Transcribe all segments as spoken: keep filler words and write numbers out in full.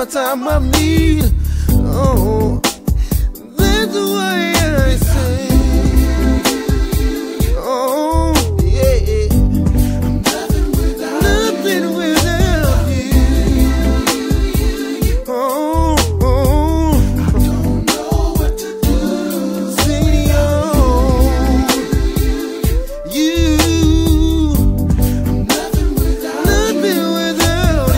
time of need. Oh, that's the way I say. Oh, yeah. I'm nothing without nothing you. Without you. Oh, oh. I don't know what to do. Sing on you. I'm nothing without nothing you. Without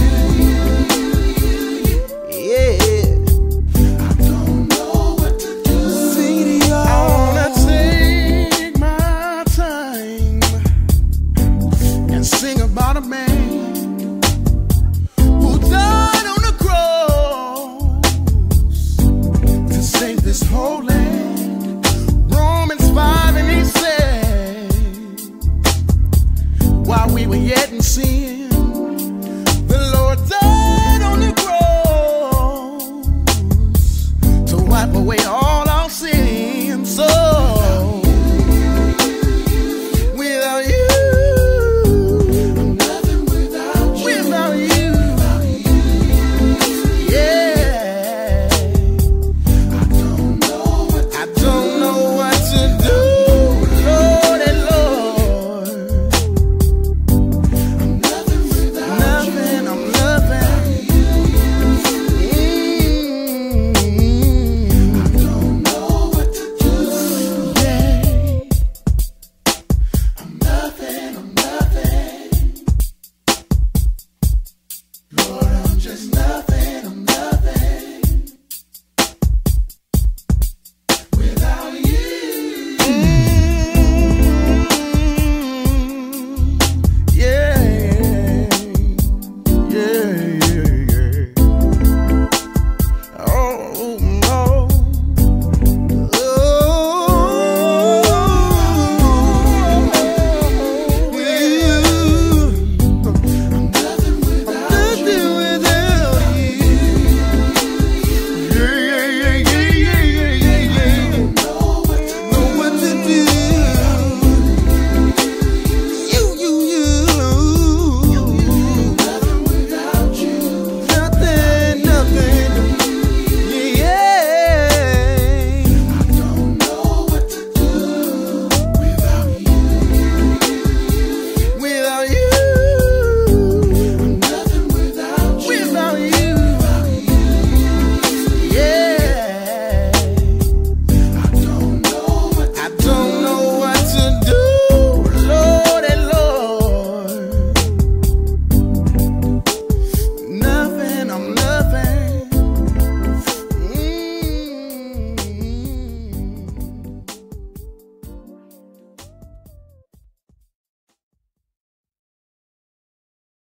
you. Yeah. I don't know what to do. Sing to you. I wanna take my time and sing about a man who died on the cross to save this whole land. Romans five and he said, while we were yet in sin,